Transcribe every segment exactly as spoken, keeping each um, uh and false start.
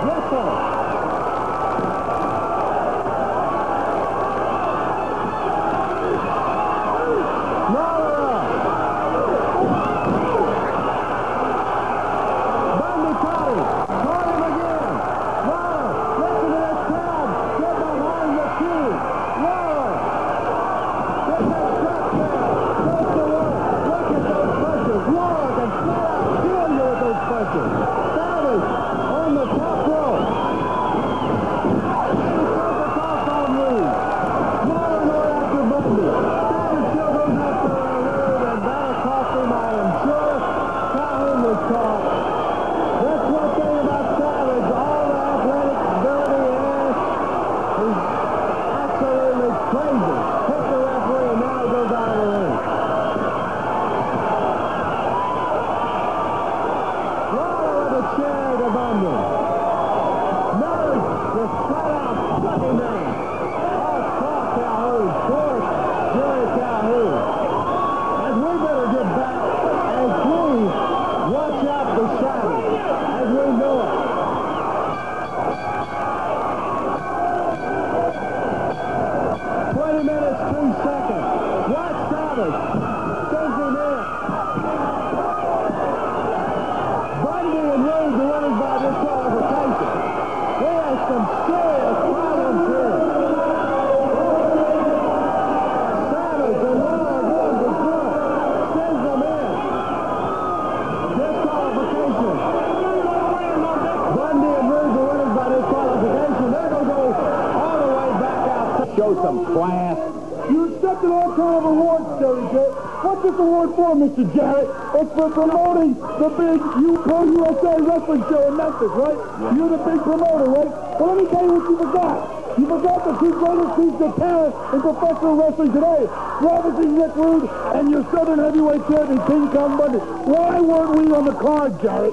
Mister Jarrett, it's for promoting the big U S A Wrestling Show in Memphis, right? Yeah. You're the big promoter, right? Well, let me tell you what you forgot. You forgot the two greatest pieces of talent in professional wrestling today. Robinson, Rick Rude, and your Southern Heavyweight Champion, King Kong Bundy. Why weren't we on the card, Jarrett?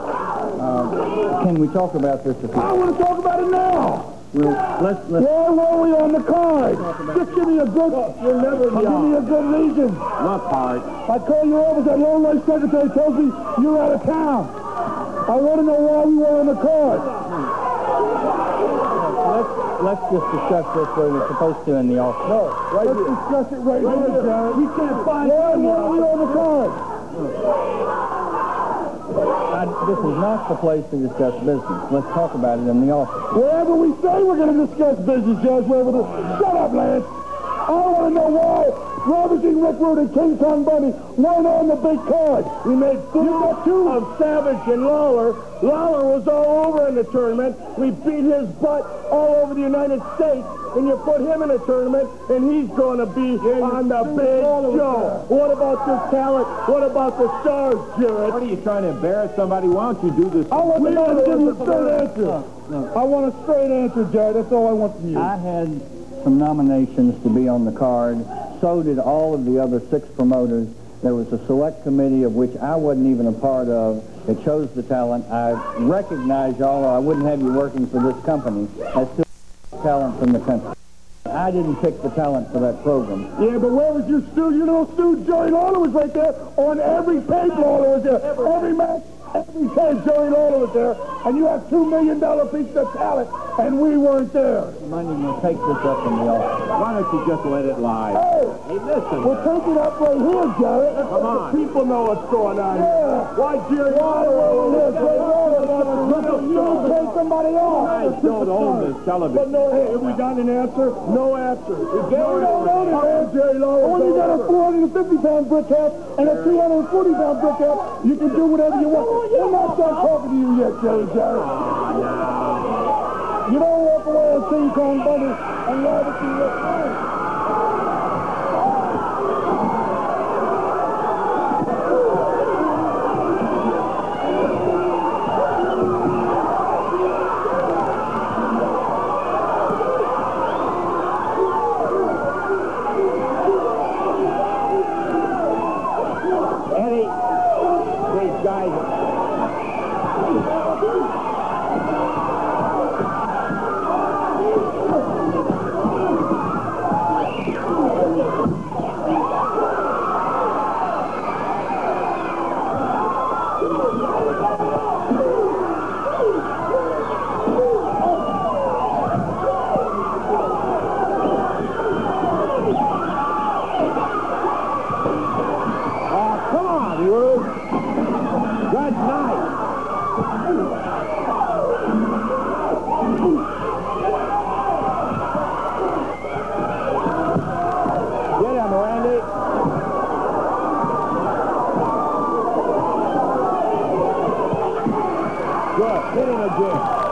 Uh, can we talk about this? I want to talk about it now. Well, let's, let's Why weren't we on the card? Just give me a good, you'll never be give me a good reason. What part? I call you over, that Lone Life secretary tells me you're out of town. I want to know why we were on the card. Let's, let's just discuss this where we're supposed to in the office. No, right Let's here. discuss it right, right here, Jared. We can't find why weren't we on the card? I, this is not the place to discuss business. Let's talk about it in the office. Wherever we say we're going to discuss business, Judge, wherever the... Shut up, Lance. I want to know why Robinson, Rick Rude, and King Kong Bundy weren't on the big card. We made fools of Savage and Lawler. Lawler was all over in the tournament. We beat his butt all over the United States. And you put him in a tournament, and he's going to be yeah, on the big show. What about this talent? What about the stars, Jarrett? What are you trying to embarrass somebody? Why don't you do this? I want to know to give you a straight answer. No, no. I want a straight answer, Jarrett. That's all I want from you. I had some nominations to be on the card. So did all of the other six promoters. There was a select committee of which I wasn't even a part of. It chose the talent. I recognize y'all, or I wouldn't have you working for this company. I still talent from the country. I didn't pick the talent for that program. Yeah, but where was your Stu? You know, Stu, Joey Lawler was right there. On every page, Lawler was there. Every match, every page, Joey Lawler was there. And you have two million dollar pieces of talent, and we weren't there. Money will take this up in the office. Why don't you just let it lie? Hey, hey listen. We'll take it up right here, Jarrett. Come on. The people know what's going on. Yeah. Why, Jerry? Why? You don't take somebody off. I don't own this television. But no, hey, have we got an answer? No answer. Jerry don't own it, man. Jerry Lawler. When you got a four hundred fifty pound brick hat and a three hundred forty pound brick hat, you can do whatever you want. We're not done talking to you yet, Jerry, Jerry. You don't walk away and King Kong Bundy and Robinson Rick Rude. in.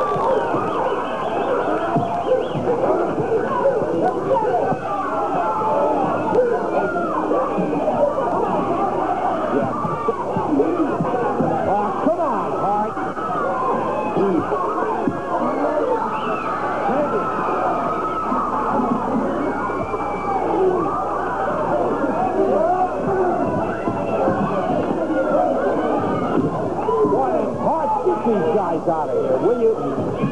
These guys out of here, will you?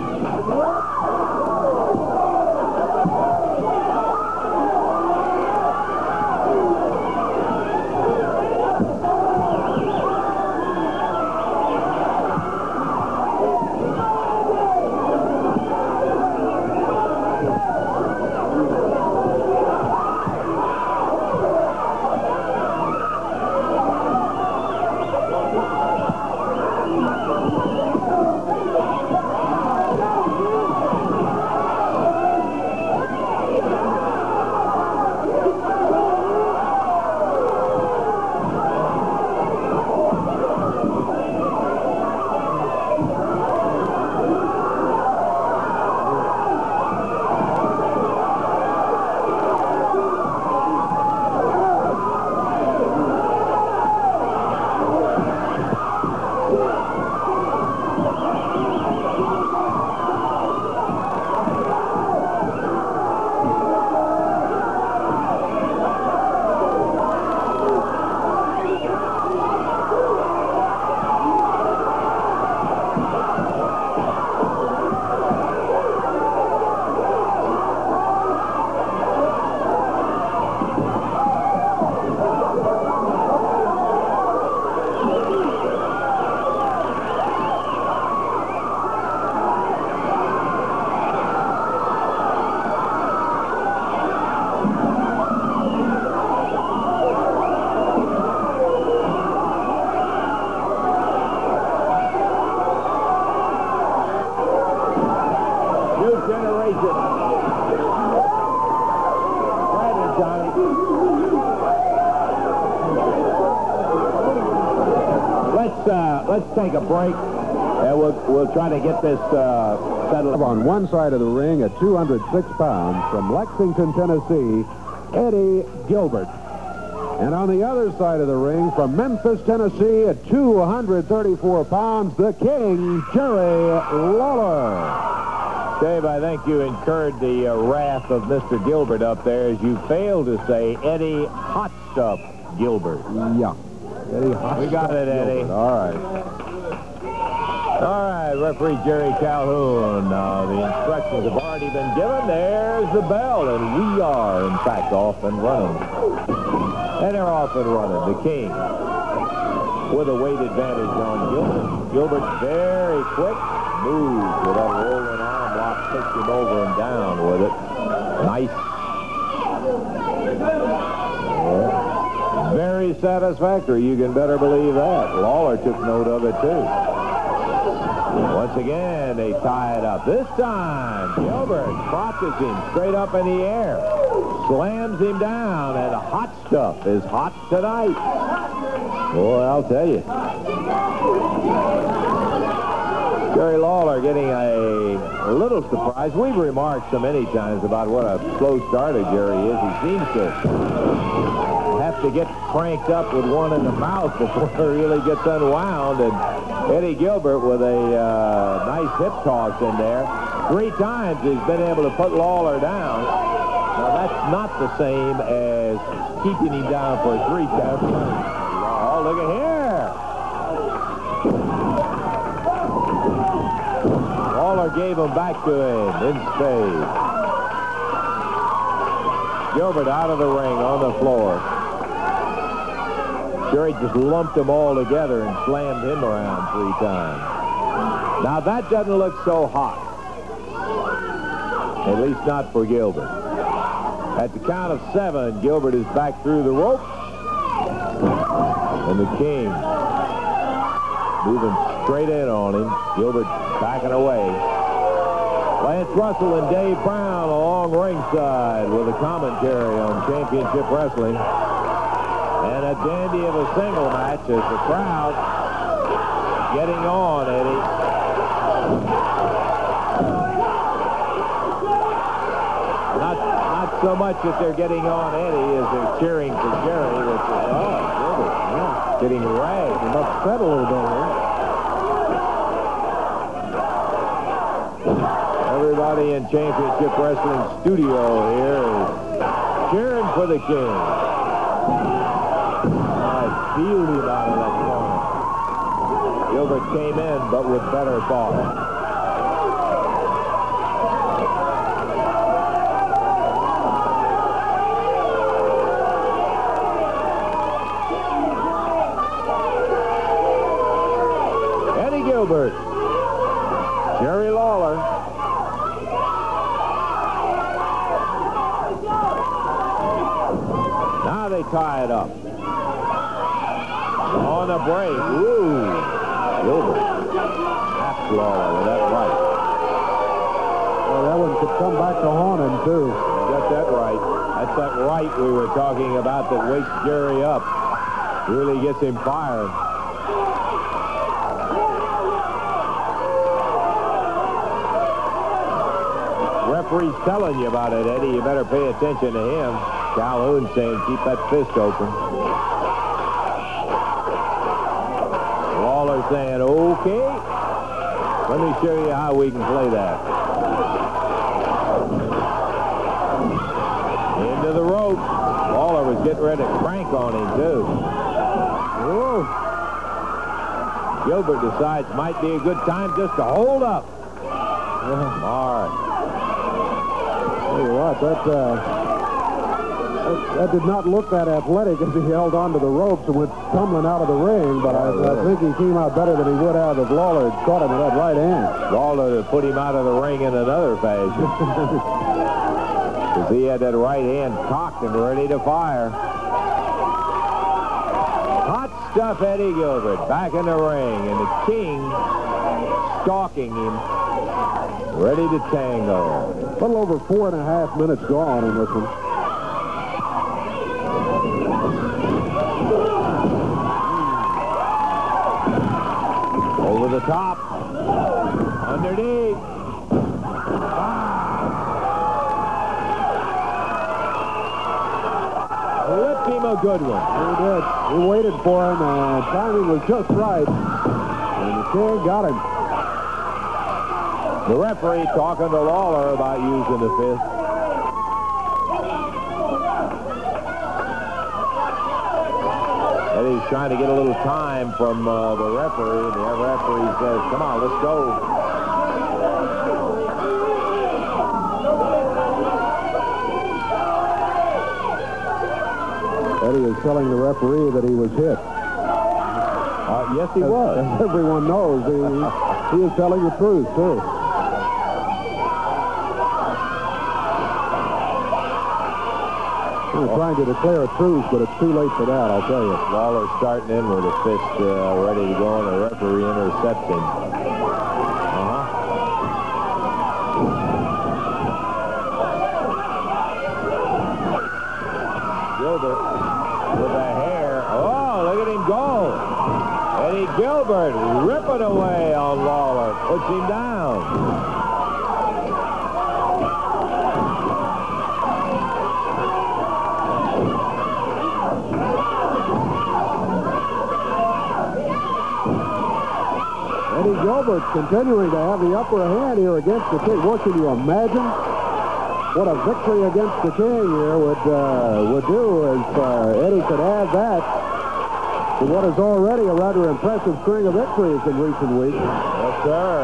Let's take a break, and we'll, we'll try to get this uh, settled. On one side of the ring at two hundred six pounds from Lexington, Tennessee, Eddie Gilbert. And on the other side of the ring from Memphis, Tennessee at two hundred thirty-four pounds, the King, Jerry Lawler. Dave, I think you incurred the uh, wrath of Mister Gilbert up there as you failed to say Eddie Hot Stuff Gilbert. Yeah. Eddie Hot We got it, Eddie. Gilbert. All right. All right, referee Jerry Calhoun. Uh, the instructions have already been given. There's the bell, and we are, in fact, off and running. And they're off and running. The King with a weight advantage on Gilbert. Gilbert's very quick. Moves with that rolling arm lock. Takes him over and down with it. Nice. Yeah. Very satisfactory. You can better believe that. Lawler took note of it, too. Once again, they tie it up. This time, Gilbert crotches him straight up in the air. Slams him down, and Hot Stuff is hot tonight. Boy, I'll tell you. Jerry Lawler getting a little surprise. We've remarked so many times about what a slow starter Jerry is. He seems to have to get cranked up with one in the mouth before he really gets unwound. And Eddie Gilbert with a uh, nice hip toss in there. Three times he's been able to put Lawler down. Now, that's not the same as keeping him down for three counts. Oh, look at here. Lawler gave him back to him in spades. Gilbert out of the ring on the floor. Jerry just lumped them all together and slammed him around three times. Now, that doesn't look so hot. At least not for Gilbert. At the count of seven, Gilbert is back through the rope. And the King moving straight in on him. Gilbert backing away. Lance Russell and Dave Brown along ringside with a commentary on Championship Wrestling. And a dandy of a single match as the crowd getting on, Eddie. so much that they're getting on Eddie as they're cheering for Jerry, which is, oh, Gilbert, yeah, getting ragged. He's upset a little bit here. Everybody in Championship Wrestling studio here is cheering for the King. I feel him out of that corner. Gilbert came in, but with better thought. Gilbert, Jerry Lawler. Now they tie it up. On the break. Ooh. Gilbert. That's Lawler with that right. Well, that one could come back to haunt him, too. Got that right. That's that right we were talking about that wakes Jerry up. Really gets him fired. Referee's telling you about it, Eddie. You better pay attention to him. Calhoun saying keep that fist open. Lawler saying, okay. Let me show you how we can play that. Into the rope. Lawler was getting ready to crank on him, too. Whoa. Gilbert decides might be a good time just to hold up. All right. Tell you what, that, uh, that, that did not look that athletic as he held onto the ropes and went tumbling out of the ring, but I, I think he came out better than he would have if Lawler had caught him with that right hand. Lawler put him out of the ring in another fashion. Because he had that right hand cocked and ready to fire. Hot stuff, Eddie Gilbert, back in the ring, and the King stalking him, ready to tango. A little over four and a half minutes gone in this one. Over the top. Underneath. Whipped him a good one. He did. He waited for him, and timing was just right. And the King got him. The referee talking to Lawler about using the fist. Eddie's trying to get a little time from uh, the referee. The referee says, come on, let's go. Eddie is telling the referee that he was hit. Uh, yes, he was. As everyone knows, he, he is telling the truth, too. They're trying to declare a truce, but it's too late for that, I'll tell you. Lawler starting in with a fist uh, ready to go, and the referee intercepts him. Uh-huh. Gilbert with the hair. Oh, look at him go. Eddie Gilbert ripping away on Lawler. Puts him down. Eddie Gilbert continuing to have the upper hand here against the King. What can you imagine what a victory against the King here would uh, would do if uh, Eddie could add that to what is already a rather impressive string of victories in recent weeks. Yes, sir.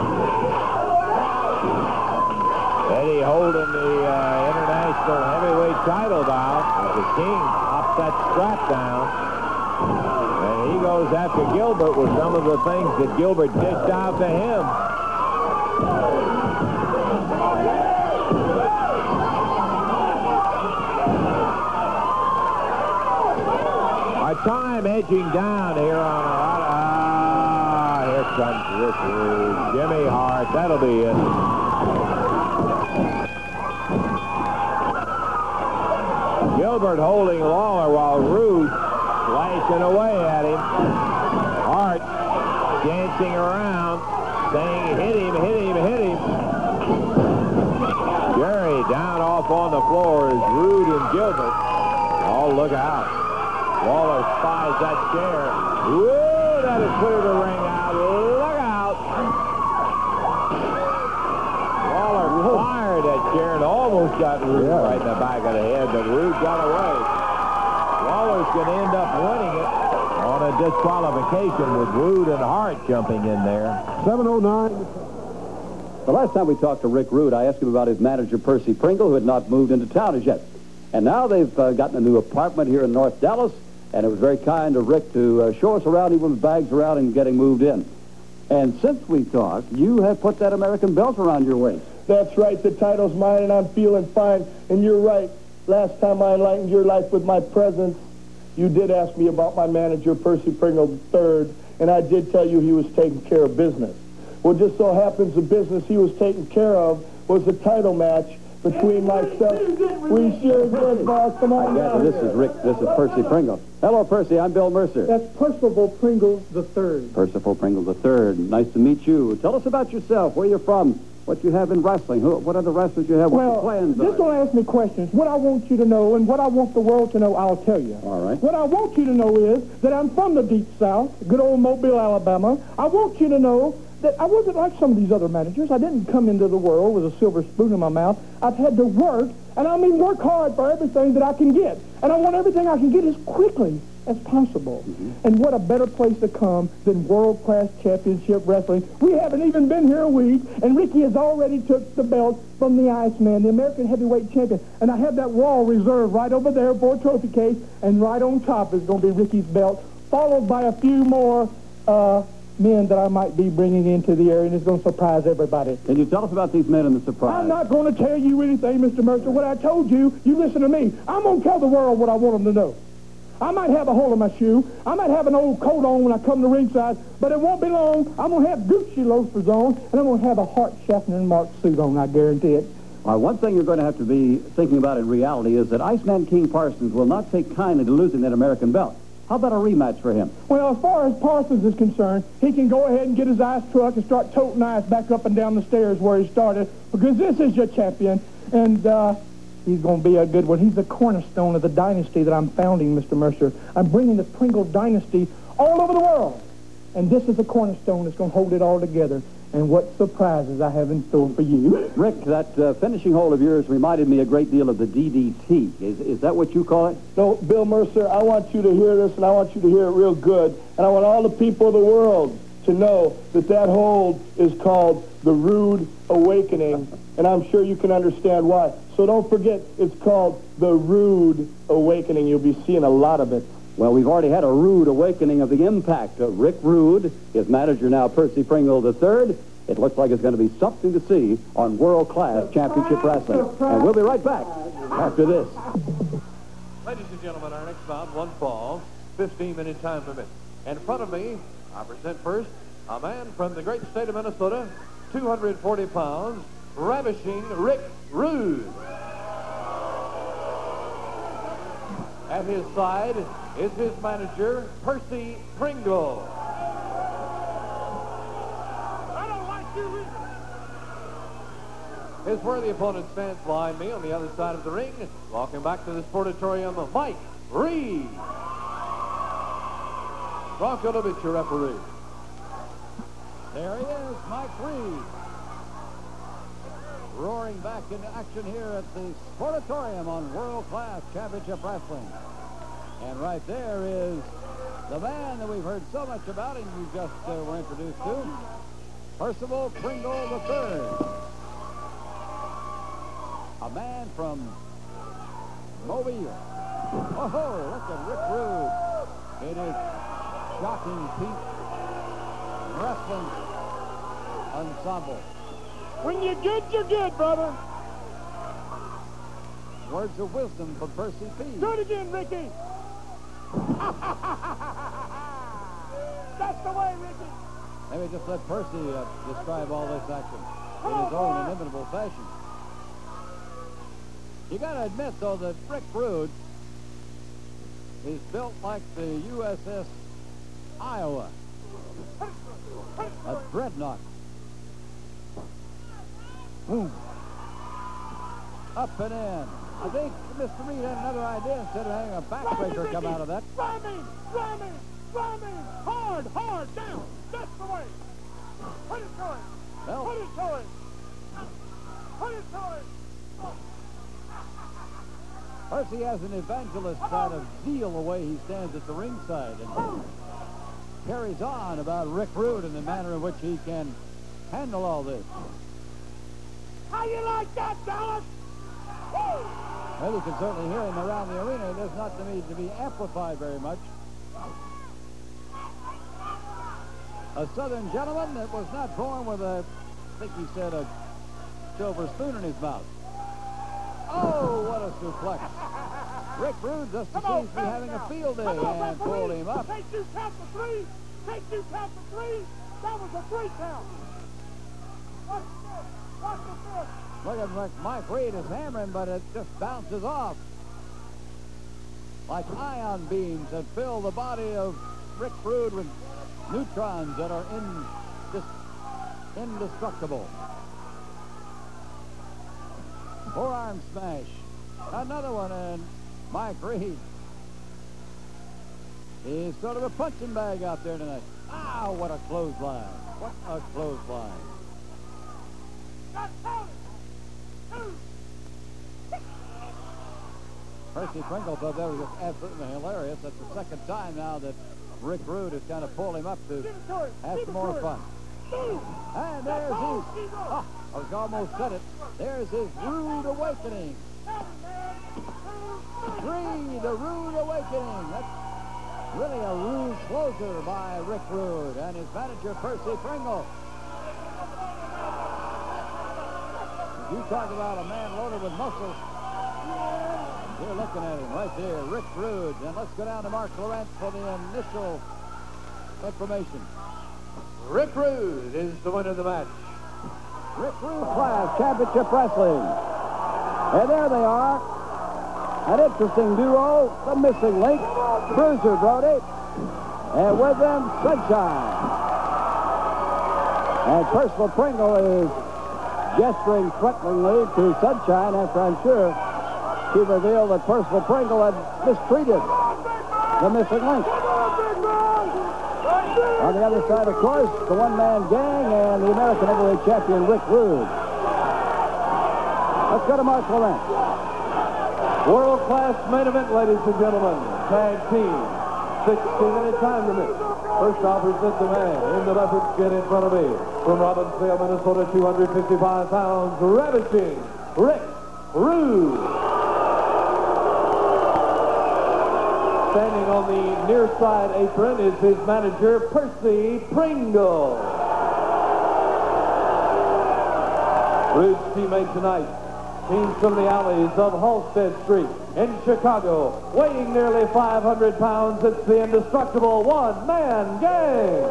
Eddie holding the uh, international heavyweight title down as the King pops that strap down. And he goes after Gilbert with some of the things that Gilbert dished out to him. Our time edging down here on our... Ah, here comes Richard. Jimmy Hart. That'll be it. Gilbert holding Lawler while Rude slashing away at him. Hart dancing around, saying, hit him, hit him, hit him. Jerry down off on the floor is Rude and Gilbert. Oh, look out. Waller spies that chair. Whoa, that has cleared the ring out. Look out. Waller fired that chair and almost got Rude Yeah. right in the back of the head, but Rude got away. Waller's going to end up winning it on a disqualification with Rude and Hart jumping in there. seven oh nine. The last time we talked to Rick Rude, I asked him about his manager, Percy Pringle, who had not moved into town as yet. And now they've uh, gotten a new apartment here in North Dallas, and it was very kind of Rick to uh, show us around, even with bags around and getting moved in. And since we talked, you have put that American belt around your waist. That's right. The title's mine, and I'm feeling fine. And you're right. Last time I enlightened your life with my presence, you did ask me about my manager, Percy Pringle the third, and I did tell you he was taking care of business. Well, just so happens the business he was taking care of was the title match between myself. We sure did, boss. Come on Yeah, down this here. is Rick. This is Percy Pringle. Hello, Percy. I'm Bill Mercer. That's Percival Pringle the third. Percival Pringle the third. Nice to meet you. Tell us about yourself, where you're from, what you have in wrestling, who, what other wrestlers you have, what your Well, plans just are. don't ask me questions. What I want you to know and what I want the world to know, I'll tell you. All right. What I want you to know is that I'm from the Deep South, good old Mobile, Alabama. I want you to know that I wasn't like some of these other managers. I didn't come into the world with a silver spoon in my mouth. I've had to work, and I mean work hard for everything that I can get. And I want everything I can get as quickly as possible. Mm-hmm. And what a better place to come than world-class championship wrestling. We haven't even been here a week, and Ricky has already took the belt from the Iceman, the American heavyweight champion. And I have that wall reserved right over there for a trophy case, and right on top is going to be Ricky's belt, followed by a few more uh, men that I might be bringing into the area, and it's going to surprise everybody. Can you tell us about these men and the surprise? I'm not going to tell you anything, Mister Mercer. What I told you, you listen to me. I'm going to tell the world what I want them to know. I might have a hole in my shoe. I might have an old coat on when I come to ringside, but it won't be long. I'm going to have Gucci loafers on, and I'm going to have a Hart Schaffner marked suit on, I guarantee it. Well, one thing you're going to have to be thinking about in reality is that Iceman King Parsons will not take kindly to losing that American belt. How about a rematch for him? Well, as far as Parsons is concerned, he can go ahead and get his ice truck and start toting ice back up and down the stairs where he started, because this is your champion, and uh, he's going to be a good one. He's the cornerstone of the dynasty that I'm founding, Mister Mercer. I'm bringing the Pringle dynasty all over the world, and this is the cornerstone that's going to hold it all together. And what surprises I have in store for you. Rick, that uh, finishing hold of yours reminded me a great deal of the D D T. Is, is that what you call it? No, Bill Mercer, I want you to hear this, and I want you to hear it real good. And I want all the people of the world to know that that hold is called the Rude Awakening, and I'm sure you can understand why. So don't forget, it's called the Rude Awakening. You'll be seeing a lot of it. Well, we've already had a rude awakening of the impact of Rick Rude, his manager now, Percy Pringle the third. It looks like it's going to be something to see on world-class championship wrestling. And we'll be right back after this. Ladies and gentlemen, our next bout, one fall, fifteen-minute time limit. In front of me, I present first a man from the great state of Minnesota, two hundred forty pounds, ravishing Rick Rude. At his side is his manager, Percy Pringle. I don't like you either. His worthy opponent stands behind me on the other side of the ring. Walking back to the sportatorium, Mike Reed. Bronco Lubitsch, your referee. There he is, Mike Reed. Roaring back into action here at the Sportatorium on World Class Championship Wrestling. And right there is the man that we've heard so much about and you just uh, were introduced to, Percival Pringle the third. A man from Mobile. Oh, look at Rick Rude. It is shocking Pete wrestling ensemble. When you're good, you're good, brother. Words of wisdom from Percy P. Do it again, Ricky. That's the way, Ricky. Maybe just let Percy uh, describe all this action in his own inimitable fashion. You got to admit, though, that Rick Rude is built like the U S S Iowa, a dreadnought. Boom. Up and in. I think Mister Reed had another idea instead of having a backbreaker come out of that. Ram him! Ram him! Ram him! Hard, hard, down! That's the way! Put it to him! Well, Put it to him! Put it to him! Percy has an evangelist kind of zeal the way he stands at the ringside and carries on about Rick Rude and the manner in which he can handle all this. How you like that, Dallas? Woo! Well, you can certainly hear him around the arena. It does not need to be amplified very much. A Southern gentleman that was not born with a, I think he said, a silver spoon in his mouth. Oh, what a suplex. Rick Rude just Come on, seems to be having a field day Come on, and pulled him up. Take two count for three. Take two count for three. That was a three count. Watch this. Watch this. Look at Mike, Mike Reed is hammering, but it just bounces off. Like ion beams that fill the body of Rick Rude with neutrons that are indis indestructible. Forearm smash. Another one, and Mike Reed. He's sort of a punching bag out there tonight. Ow, what a clothesline. What a clothesline. Percy Pringle thought that was just absolutely hilarious. That's the second time now that Rick Rude has kind of pulled him up to have some more fun. And there's his, oh, I was almost said it, there's his Rude Awakening. Three, the Rude Awakening. That's really a rude closer by Rick Rude and his manager, Percy Pringle. You talk about a man loaded with muscles. You're looking at him right there, Rick Rude. And let's go down to Mark Lawrence for the initial information. Rick Rude is the winner of the match. Rick Rude Class Championship Wrestling. And there they are. An interesting duo, the missing link, Bruiser Brody. And with them, Sunshine. And Percival Pringle is gesturing threateningly to Sunshine after I'm sure she revealed that Percival Pringle had mistreated the missing link. On the other side, of course, the one-man gang and the American heavyweight champion, Rick Rude. Let's go to Mark Lawrence. World-class main event, ladies and gentlemen. Tag team. sixty-minute time limit. First off, present the man in the leopard skin in front of me. From Robbinsdale, Minnesota, two hundred fifty-five pounds, ravishing Rick Rude. Standing on the near side apron is his manager, Percy Pringle. Rude's teammate tonight, teams from the alleys of Halsted Street in Chicago, weighing nearly five hundred pounds. It's the indestructible one-man gang.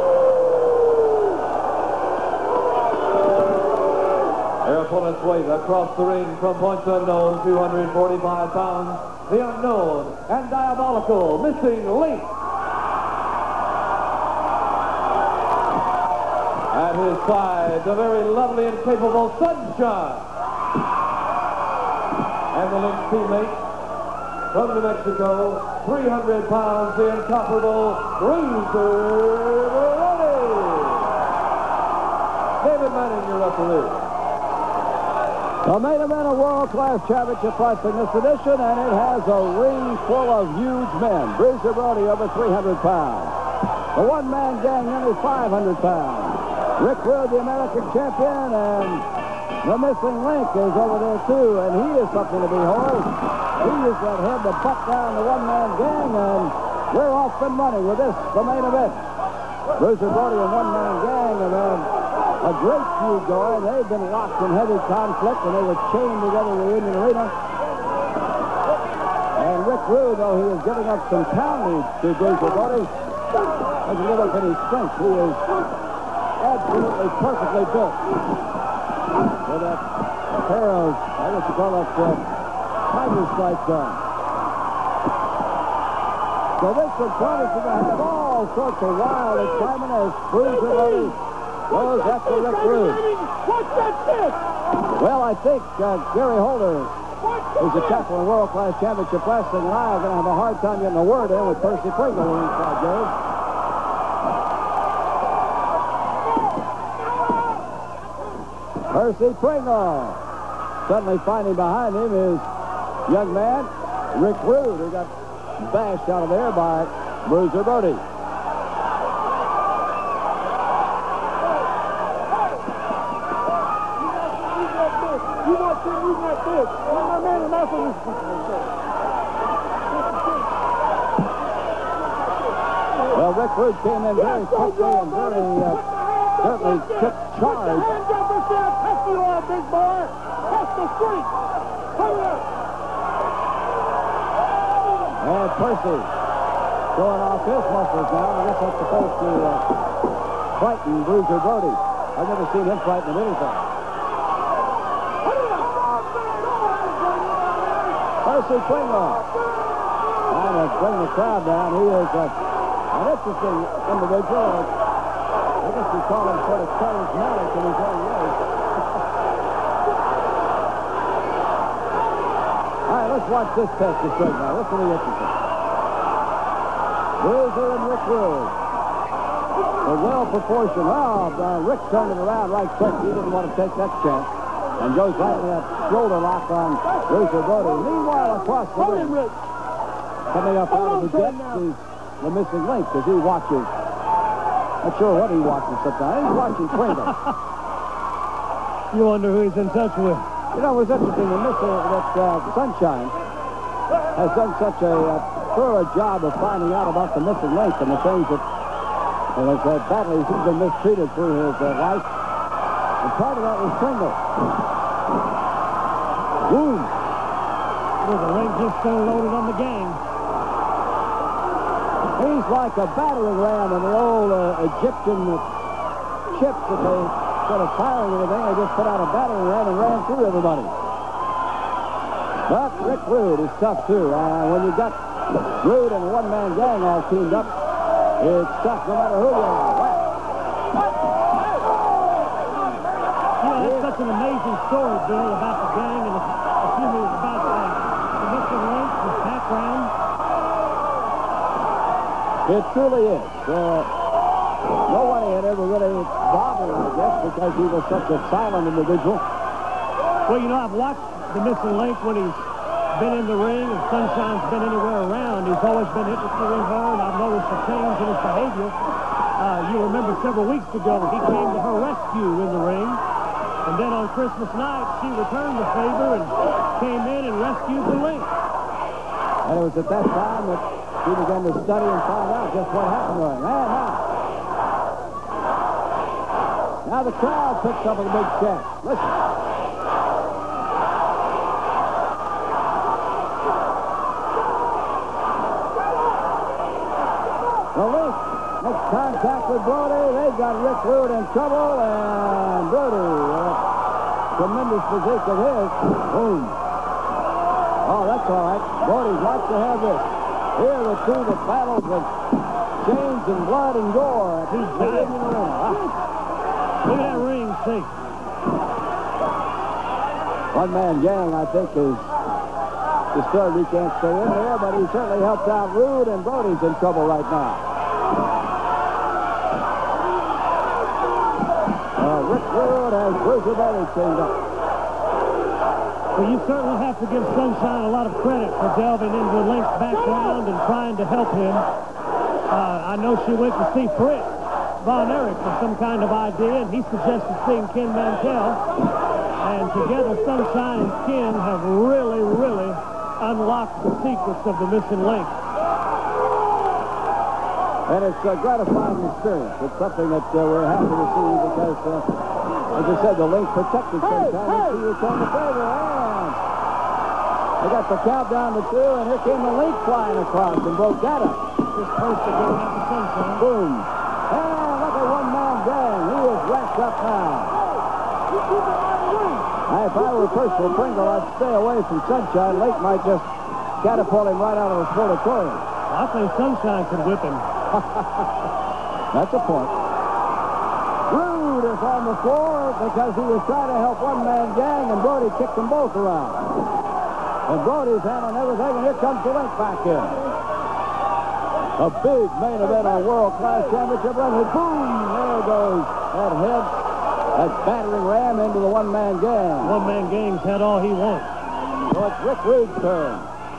Their opponent's weight across the ring from points unknown, two hundred forty-five pounds. The unknown and diabolical missing link. At his side, the very lovely and capable Sunshine. And the Link's teammate from New Mexico, three hundred pounds, the incomparable Bruiser Brody. David Manning, your referee. The main event of world-class championship fights in this edition, and it has a ring full of huge men. Bruiser Brody over three hundred pounds. The one-man gang nearly five hundred pounds. Rick Rude, the American champion, and the missing link is over there too, and he is something to behold. He used that head to butt down the one-man gang, and we're off and running with this, the main event. Bruiser Brody and one-man gang, and then a great feud going. They've been locked in heavy conflict, and they were chained together in the Union Arena. And Rick Rude, though he is giving up some poundage to Bruiser Brody, doesn't give up any strength. He is absolutely perfectly built. With that pair of, I guess you call it, uh, tiger stripes on. So this one promises to have all sorts of wild excitement as Bruiser Brody goes after Rick Rude. What's that kick? Well, I think uh, Gary Holder, who's a chaplain in world-class championship wrestling, and I are going to have a hard time getting a word in with Percy Pringle inside, Gary. Percy Pringle. Suddenly finding behind him is young man, Rick Rude, who got bashed out of there by Bruiser Brody. You want to use that fish. My man is not for this. Well, Rick Rude came in very quickly and very uh, certainly took charge. Hands up and say, test the oil, big boy. Test the street. Hurry up. And Percy showing off his muscles now. I guess that's supposed to uh, frighten Bruiser Brody. I've never seen him frightened of anything. Percy Pringle trying to bring the crowd down. He is uh, an interesting individual. I guess we call him sort of charismatic in his own way. All right, let's watch this test of straight now. This will be interesting. Bruiser and Rick Rude. A well-proportioned. Oh, uh, Rick turned it around right quick. He didn't want to take that chance. And goes right to that shoulder lock on Bruiser Brody. Meanwhile, across the ring, coming up out of the jet is the missing link as he watches. Not sure what he watches sometimes. He's watching Pringle. You wonder who he's in touch with. You know, it was interesting. The missing, that uh, Sunshine has done such a uh, thorough job of finding out about the missing link and the things that, and as uh, badly as he's been mistreated through his uh, life. And part of that was Pringle. Boom. Well, the ring just so loaded on the gang. He's like a battering ram in the old uh, Egyptian ships that they, instead of firing anything, they just put out a battering ram and ran through everybody. But Rick Rude is tough, too. Uh, when you got Rude and a one-man gang all teamed up, it's tough no matter who you are. Wow. Such an amazing story, Bill, about the gang and the, excuse me, about uh, the missing link, the background. It truly is. Uh, nobody had ever really bothered him, I guess, because he was such a silent individual. Well, you know, I've watched the missing link when he's been in the ring and Sunshine's been anywhere around. He's always been interested in her, and I've noticed a change in his behavior. Uh, you remember several weeks ago, he came to her rescue in the ring. And then on Christmas night, she returned the favor and came in and rescued the link. And it was at that time that she began to study and find out just what happened to her. Man, now. Now the crowd picks up a big check. Listen. The link makes contact with Brody. They've got Rick Rude in trouble, and Brody, uh, tremendous physique of his. Boom. Oh, that's all right. Brody's like to have this. Here are the two that battled with chains and blood and gore. He's died in the ring. Ah. Look at that ring, see. One-man gang, I think, is disturbed. He can't stay in there, but he certainly helped out Rude, and Brody's in trouble right now. Rick Rude has Bruiser Brody chained up. Well, you certainly have to give Sunshine a lot of credit for delving into Link's background and trying to help him. Uh, I know she went to see Fritz Von Erich for some kind of idea, and he suggested seeing Ken Mantell. And together, Sunshine and Ken have really, really unlocked the secrets of the missing link. And it's a gratifying experience. It's something that uh, we're happy to see because, uh, as I said, the link protected Sunshine. Hey, hey. And she returned the favor. And they got the count down to two, and here came the link flying across and broke that up. Just first to go out to Sunshine. Boom. And look at one-man gang. He is wrapped up now. Hey, if I were Percival Pringle, I'd stay away from Sunshine. Link might just catapult him right out of the sportatorium. I think Sunshine could whip him. That's a point. Rude is on the floor because he was trying to help one-man gang, and Brody kicked them both around. And Brody's handling everything, and here comes the Link back in. A big main event on a world-class championship run. And boom! There goes that head, that battering ram into the one-man gang. One-man gang's had all he wants. So it's Rick Rude's turn.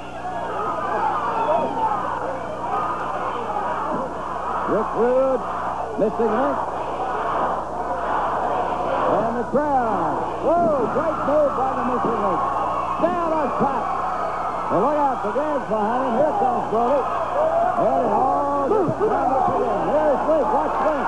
Rick Rude, missing Link. And the crowd. Whoa, great move by the missing Link. Down on top. Well, look out, the gang's behind him. Here comes Brody. And it all gets down up again. There's Link. Watch Link.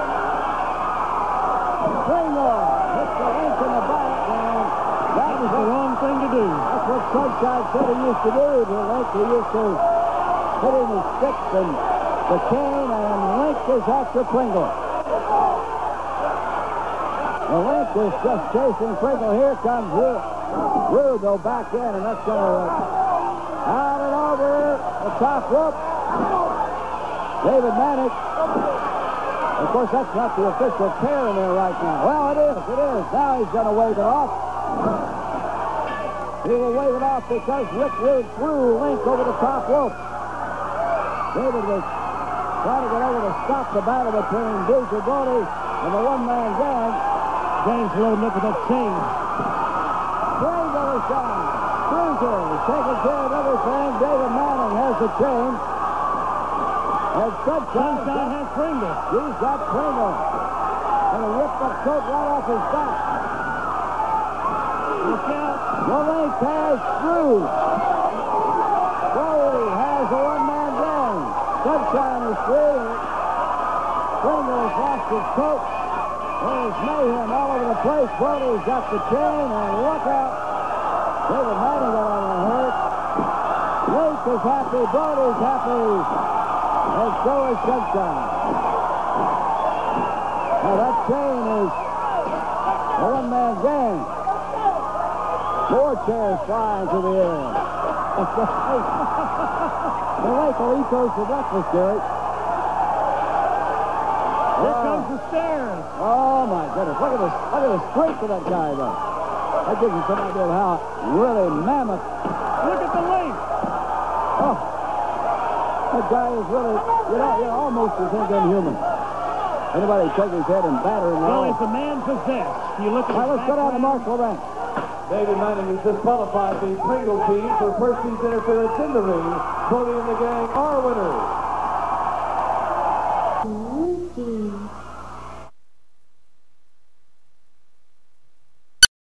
Pringle hits the Link in the back, and That was the wrong thing to do. that's what Sunshine said he used to do to Link. He used to hit him with sticks and the cane, and Link is after Pringle. The Link is just chasing Pringle. Here comes Rude. Rude, though, back in, and that's going to out and over the top rope. David Manick. Of course, that's not the official pair in there right now. Well, it is. It is. Now he's going to wave it off. He will wave it off because Rick Rude threw Link over the top rope. David was trying to get over to stop the battle between Bruiser Brody and the one-man gang. Gang's loading up with that chain. Pringle is down. Bruiser is taking care of everything. David Manning has the chain. And Sunshine, Sunshine has Pringle. He's got Pringle. And he ripped the coat right off his back. Look out. The Link has Rude. Brody has a one-man gang. Sunshine is free. Pringle has lost his coat. There's mayhem all over the place. Brody's got the chain, and look out. David Manning got on the hurt. Link is happy. Brody's happy. And so is Sunshine. Now that chain is a one-man gang. Four chairs flying to the air. The Link will eat those for breakfast, Gary. Here Oh. comes the stairs. Oh, my goodness. Look at the, look at the strength of that guy, though. That gives you some idea of how really mammoth. Look at the Link. Oh, that guy is really, you know, you almost you think inhuman. Anybody take his head and batter him? Well, all. it's a man possessed. You look at All right, his let's go down to Mark background. Laurent. David Manning has disqualified the Pringle team for Percy's interference in the ring. Brody and the gang are winners.